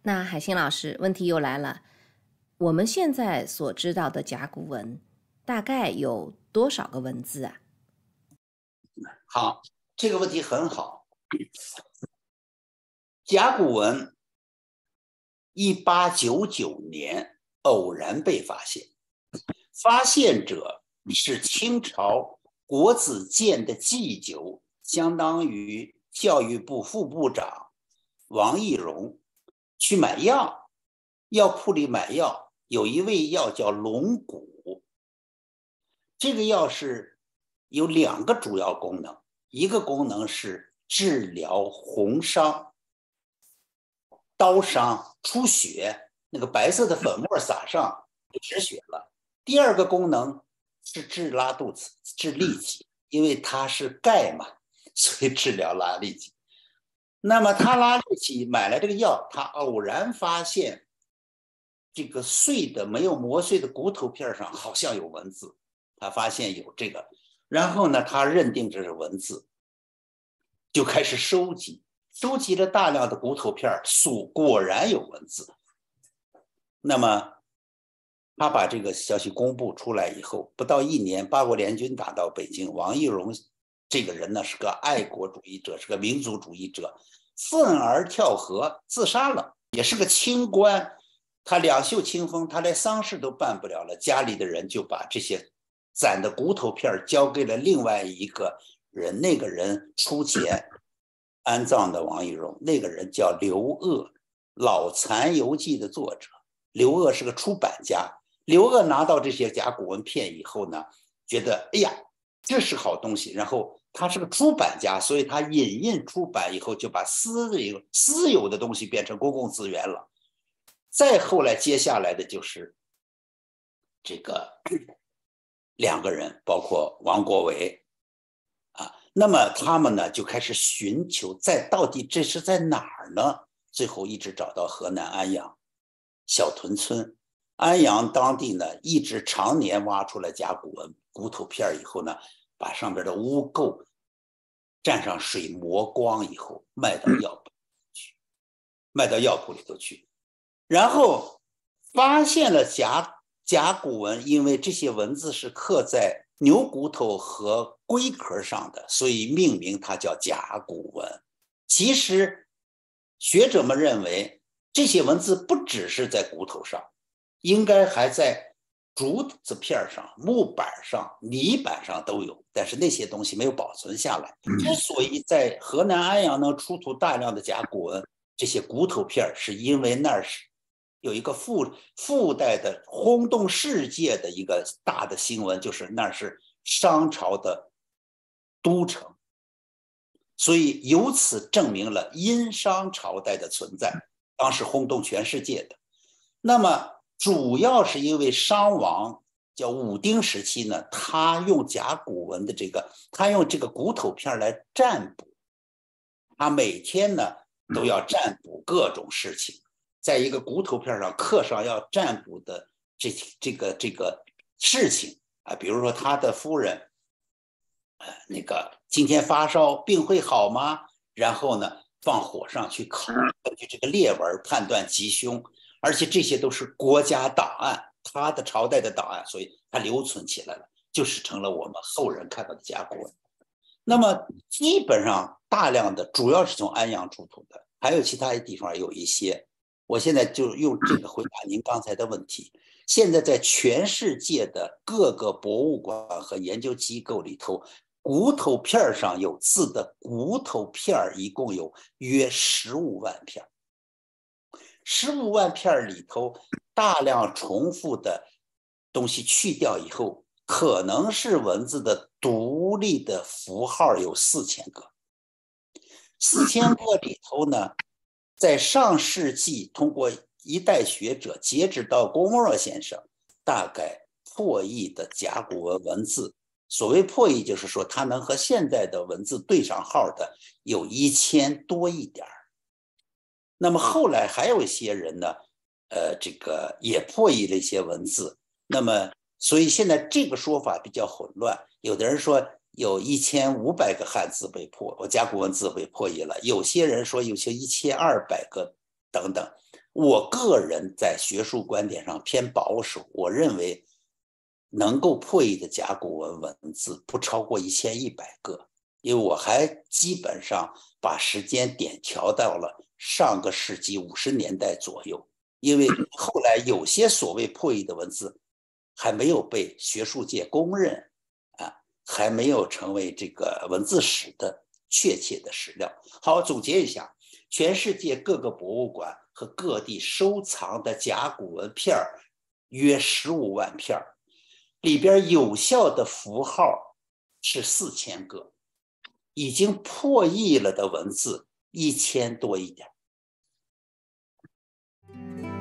那海星老师，问题又来了，我们现在所知道的甲骨文大概有多少个文字啊？ 好，这个问题很好。甲骨文1899年偶然被发现，发现者是清朝国子监的祭酒，相当于教育部副部长王懿荣去买药，药铺里买药，有一味药叫龙骨，这个药是有2个主要功能，一个功能是治疗红伤、刀伤、出血，那个白色的粉末撒上就止血了。第2个功能是治拉肚子、治痢疾，因为它是钙嘛，所以治疗拉痢疾。那么他拉痢疾买来这个药，他偶然发现这个碎的没有磨碎的骨头片上好像有文字，他发现有这个，然后呢，他认定这是文字，就开始收集了大量的骨头片，果然有文字。那么他把这个消息公布出来以后，不到1年，八国联军打到北京，王懿荣这个人呢是个爱国主义者，是个民族主义者，愤而跳河自杀了，也是个清官，他2袖清风，他连丧事都办不了了，家里的人就把这些攒的骨头片交给了另外一个人，那个人出钱安葬的王懿荣，那个人叫刘鹗，《老残游记》的作者。刘鹗是个出版家，刘鹗拿到这些甲骨文片以后呢，觉得哎呀，这是好东西，然后他是个出版家，所以他引印出版以后，就把私有的东西变成公共资源了。再后来接下来的就是这个2个人，包括王国维啊，那么他们呢就开始寻求，到底这是在哪儿呢？最后一直找到河南安阳小屯村，安阳当地呢一直常年挖出来甲骨文骨头片以后呢，把上边的污垢蘸上水磨光以后，卖到药铺里头去，然后发现了甲骨文，因为这些文字是刻在牛骨头和龟壳上的，所以命名它叫甲骨文。其实学者们认为这些文字不只是在骨头上，应该还在竹子片上、木板上、泥板上都有，但是那些东西没有保存下来。之所以在河南安阳能出土大量的甲骨文，这些骨头片是因为那儿是有一个附带的轰动世界的一个大的新闻，就是那是商朝的都城，所以由此证明了殷商朝代的存在，当时轰动全世界的。那么主要是因为商王叫武丁时期呢，他用甲骨文的他用这个骨头片来占卜，他每天呢都要占卜各种事情，在一个骨头片上刻上要占卜的这个事情啊，比如说他的夫人，那个今天发烧，病会好吗？然后呢，放火上去烤，根据这个裂纹判断吉凶，而且这些都是国家档案，他的朝代的档案，所以它留存起来了，就是成了我们后人看到的甲骨文。那么基本上大量的主要是从安阳出土的，还有其他地方有一些。我现在就用这个回答您刚才的问题。现在在全世界的各个博物馆和研究机构里头，骨头片上有字的骨头片一共有约15万片，15万片里头大量重复的东西去掉以后，可能是文字的独立的符号有4000个，4000个里头呢，在上世纪通过一代学者截止到郭沫若先生，大概破译的甲骨文文字，所谓破译就是说它能和现在的文字对上号的有1000多一点。那么后来还有一些人呢，这个也破译了一些文字，那么所以现在这个说法比较混乱，有的人说有1500个汉字甲骨文字被破译了，有些人说有些1200个等等。 我个人在学术观点上偏保守，我认为能够破译的甲骨文文字不超过1100个，因为我还基本上把时间点调到了上个世纪50年代左右，因为后来有些所谓破译的文字还没有被学术界公认啊，还没有成为这个文字史的确切的史料。好，总结一下，全世界各个博物馆和各地收藏的甲骨文片约15万片，里边有效的符号是4000个，已经破译了的文字1000多一点。